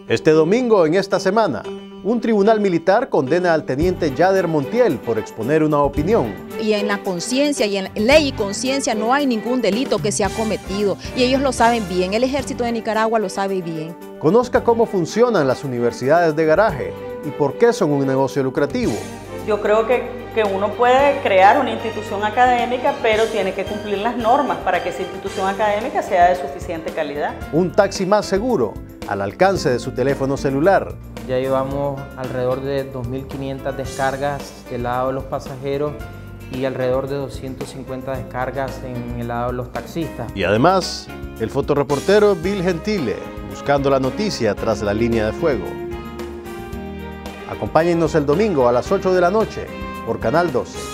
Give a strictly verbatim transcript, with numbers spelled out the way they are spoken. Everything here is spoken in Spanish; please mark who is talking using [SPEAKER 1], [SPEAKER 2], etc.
[SPEAKER 1] Este domingo, en esta semana, un tribunal militar condena al teniente Yader Montiel por exponer una opinión.
[SPEAKER 2] Y en la conciencia y en ley y conciencia no hay ningún delito que se ha cometido y ellos lo saben bien, el ejército de Nicaragua lo sabe bien.
[SPEAKER 1] Conozca cómo funcionan las universidades de garaje y por qué son un negocio lucrativo.
[SPEAKER 3] Yo creo que, que uno puede crear una institución académica, pero tiene que cumplir las normas para que esa institución académica sea de suficiente calidad.
[SPEAKER 1] Un taxi más seguro, al alcance de su teléfono celular.
[SPEAKER 4] Ya llevamos alrededor de dos mil quinientas descargas del lado de los pasajeros y alrededor de doscientas cincuenta descargas en el lado de los taxistas.
[SPEAKER 1] Y además, el fotoreportero Bill Gentile, buscando la noticia tras la línea de fuego. Acompáñennos el domingo a las ocho de la noche por Canal doce.